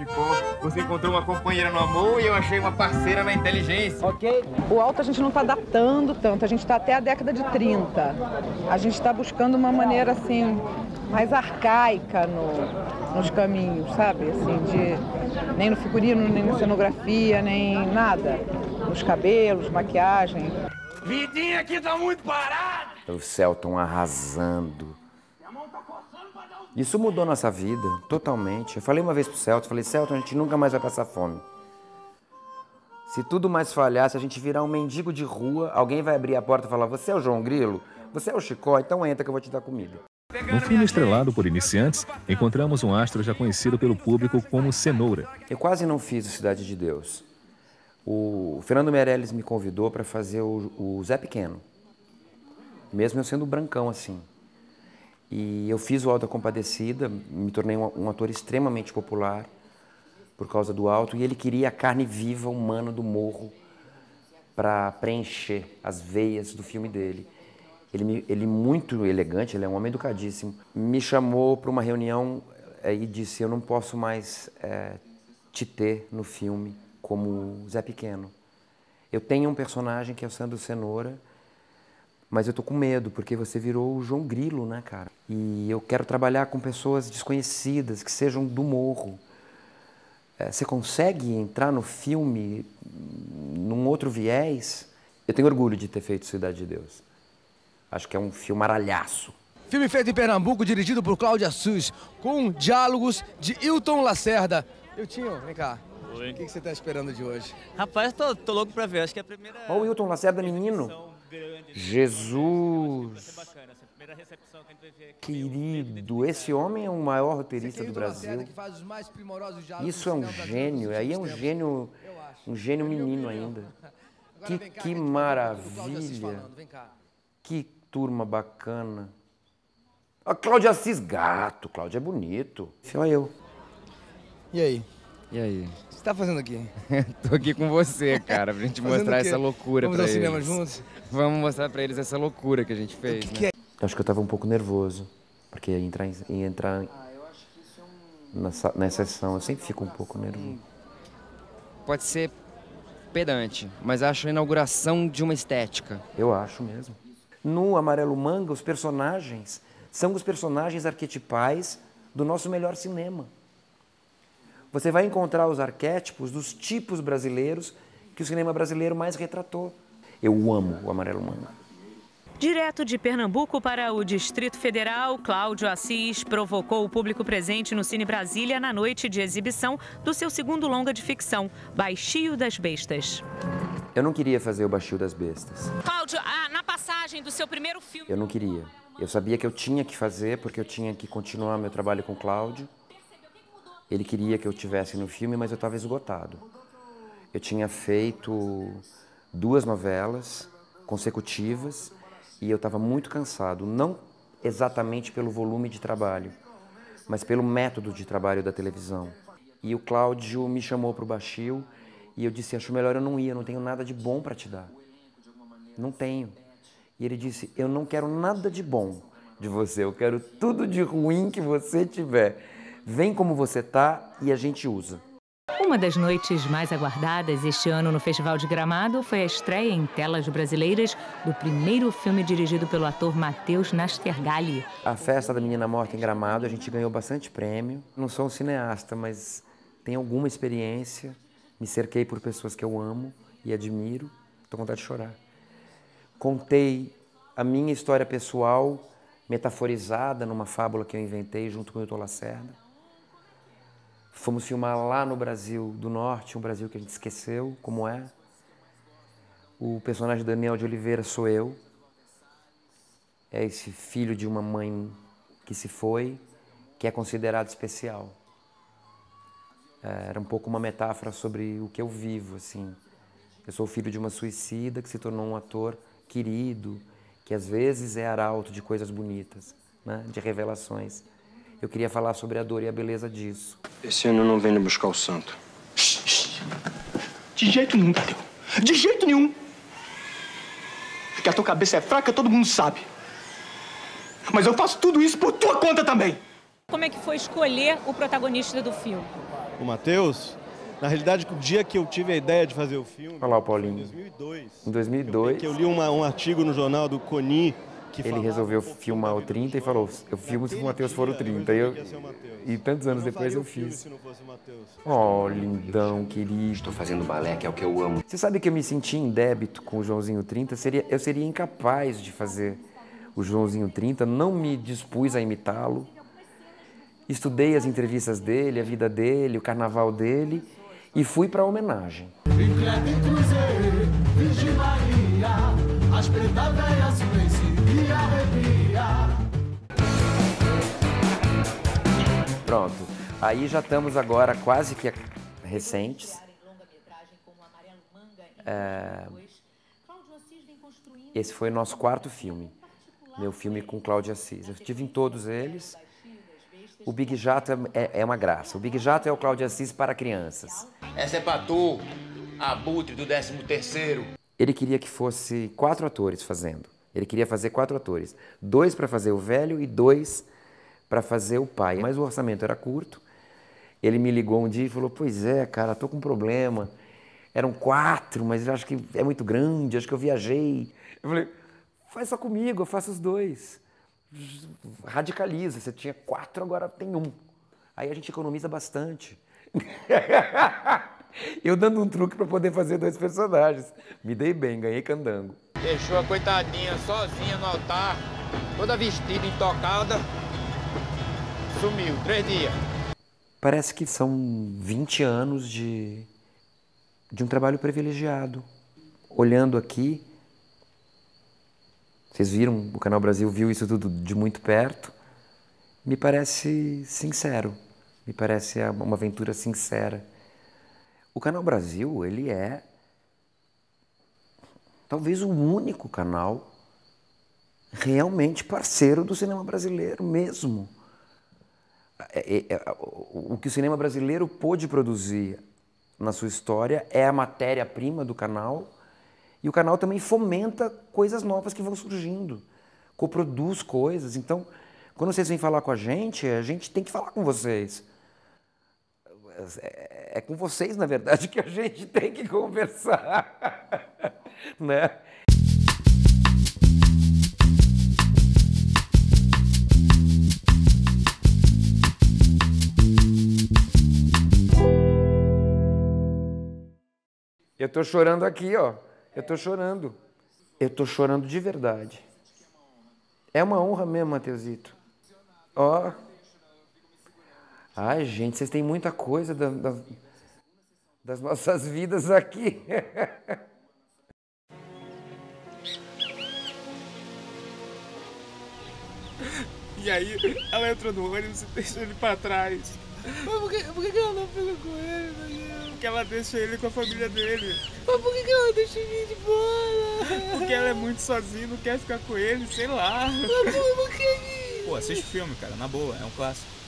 Chicó. Você encontrou uma companheira no amor e eu achei uma parceira na inteligência. Ok? O alto a gente não está adaptando tanto, a gente está até a década de 30. A gente está buscando uma maneira, assim, mais arcaica nos caminhos, sabe? Assim, nem no figurino, nem na cenografia, nem nada. Nos cabelos, maquiagem. Vidinha aqui tá muito parada! O Selton arrasando. Isso mudou nossa vida, totalmente. Eu falei uma vez pro Selton, Selton, a gente nunca mais vai passar fome. Se tudo mais falhar, se a gente virar um mendigo de rua, alguém vai abrir a porta e falar, você é o João Grilo? Você é o Chicó? Então entra que eu vou te dar comida. No filme estrelado por iniciantes, encontramos um astro já conhecido pelo público como Cenoura. Eu quase não fiz o Cidade de Deus. O Fernando Meirelles me convidou para fazer o Zé Pequeno, mesmo eu sendo brancão assim. E eu fiz o Auto da Compadecida, me tornei um ator extremamente popular por causa do Auto, e ele queria a carne viva humana do morro para preencher as veias do filme dele. Ele muito elegante, ele é um homem educadíssimo, me chamou para uma reunião e disse, eu não posso mais te ter no filme como Zé Pequeno. Eu tenho um personagem que é o Sandro Cenoura, mas eu tô com medo, porque você virou o João Grilo, né, cara? E eu quero trabalhar com pessoas desconhecidas, que sejam do morro. Você consegue entrar no filme num outro viés? Eu tenho orgulho de ter feito Cidade de Deus. Acho que é um filmaralhaço. Filme feito em Pernambuco, dirigido por Cláudio Assis, com diálogos de Hilton Lacerda. Hilton, vem cá. Oi. O que você está esperando de hoje? Rapaz, tô louco pra ver. Acho que é a primeira... Olha o Hilton Lacerda, menino. Jesus. Querido, esse homem é o maior roteirista do Brasil. Isso é um gênio. Aí é um gênio menino ainda. Que maravilha. Que turma bacana. A Cláudio Assis, gato. Cláudio é bonito. Olha eu. E aí? E aí? O que você tá fazendo aqui? Tô aqui com você, cara, pra gente mostrar essa loucura pra eles. Vamos ao cinema juntos? Vamos mostrar pra eles essa loucura que a gente fez, né? Acho que eu tava um pouco nervoso, porque ia entrar na sessão. Eu sempre fico um pouco nervoso. Pode ser pedante, mas acho a inauguração de uma estética. Eu acho mesmo. No Amarelo Manga, os personagens são os personagens arquetipais do nosso melhor cinema. Você vai encontrar os arquétipos dos tipos brasileiros que o cinema brasileiro mais retratou. Eu amo o Amarelo Manga. Direto de Pernambuco para o Distrito Federal, Cláudio Assis provocou o público presente no Cine Brasília na noite de exibição do seu segundo longa de ficção, Baixio das Bestas. Eu não queria fazer o Baixio das Bestas. Cláudio, na passagem do seu primeiro filme... Eu não queria. Eu sabia que eu tinha que fazer, porque eu tinha que continuar meu trabalho com o Cláudio. Ele queria que eu estivesse no filme, mas eu estava esgotado. Eu tinha feito 2 novelas consecutivas e eu estava muito cansado, não exatamente pelo volume de trabalho, mas pelo método de trabalho da televisão. E o Cláudio me chamou para o Baixio e eu disse, acho melhor eu não ir, eu não tenho nada de bom para te dar. Não tenho. E ele disse, eu não quero nada de bom de você, eu quero tudo de ruim que você tiver. Vem como você tá e a gente usa. Uma das noites mais aguardadas este ano no Festival de Gramado foi a estreia em telas brasileiras do primeiro filme dirigido pelo ator Matheus Nastergalli. A Festa da Menina Morta em Gramado, a gente ganhou bastante prêmio. Não sou um cineasta, mas tenho alguma experiência. Me cerquei por pessoas que eu amo e admiro. Estou com vontade de chorar. Contei a minha história pessoal, metaforizada numa fábula que eu inventei junto com o Hilton Lacerda. Fomos filmar lá no Brasil do Norte, um Brasil que a gente esqueceu como é. O personagem Daniel de Oliveira sou eu. É esse filho de uma mãe que se foi, que é considerado especial. Era um pouco uma metáfora sobre o que eu vivo, assim. Eu sou filho de uma suicida que se tornou um ator querido, que às vezes é arauto de coisas bonitas, né? De revelações. Eu queria falar sobre a dor e a beleza disso. Esse ano não venho buscar o santo. De jeito nenhum, Tadeu. De jeito nenhum. Que a tua cabeça é fraca, todo mundo sabe. Mas eu faço tudo isso por tua conta também. Como é que foi escolher o protagonista do filme? o Matheus. Na realidade, o dia que eu tive a ideia de fazer o filme... Olha lá o Paulinho. Em 2002. Em 2002. Que eu li um artigo no jornal do Coni. Ele resolveu filmar o 30 e falou, eu filmo se o Matheus for o 30. E tantos anos depois eu fiz. Oh, lindão, querido. Estou fazendo balé, que é o que eu amo. Você sabe que eu me senti em débito com o Joãozinho 30? Eu seria incapaz de fazer o Joãozinho 30, não me dispus a imitá-lo. Estudei as entrevistas dele, a vida dele, o carnaval dele e fui para a homenagem. Pronto, aí já estamos agora quase que recentes. Esse foi o nosso 4º filme, meu filme com Cláudio Assis. Eu estive em todos eles. O Big Jato é uma graça. O Big Jato é o Cláudio Assis para crianças. Essa é pra tu, abutre do 13º. Ele queria que fosse 4 atores fazendo. Ele queria fazer 4 atores. 2 para fazer o velho e 2 para fazer o pai. Mas o orçamento era curto. Ele me ligou um dia e falou, pois é, cara, tô com um problema. Eram 4, mas eu acho que é muito grande, acho que eu viajei. Eu falei, faz só comigo, eu faço os 2. Radicaliza, você tinha 4, agora tem 1. Aí a gente economiza bastante. Eu dando um truque para poder fazer 2 personagens. Me dei bem, ganhei candango. Deixou a coitadinha sozinha no altar, toda vestida, intocada. Sumiu, 3 dias. Parece que são 20 anos de um trabalho privilegiado. Olhando aqui, vocês viram, o Canal Brasil viu isso tudo de muito perto. Me parece sincero, me parece uma aventura sincera. O Canal Brasil, ele é talvez o único canal realmente parceiro do cinema brasileiro mesmo. O que o cinema brasileiro pôde produzir na sua história é a matéria-prima do canal. E o canal também fomenta coisas novas que vão surgindo, coproduz coisas. Então, quando vocês vêm falar com a gente tem que falar com vocês. É com vocês, na verdade, que a gente tem que conversar, né? Eu tô chorando aqui, ó. Eu tô chorando. Eu tô chorando de verdade. É uma honra mesmo, Matheusito. Ó. Ai, gente, vocês têm muita coisa das nossas vidas aqui. E aí, ela entrou no ônibus e deixou ele pra trás. Mas por que ela não fica com ele, meu Deus? Porque ela deixa ele com a família dele. Mas por que ela deixa ele de boa? Porque ela é muito sozinha, não quer ficar com ele, sei lá. Mas por que? Pô, assiste o filme, cara, na boa, é um clássico.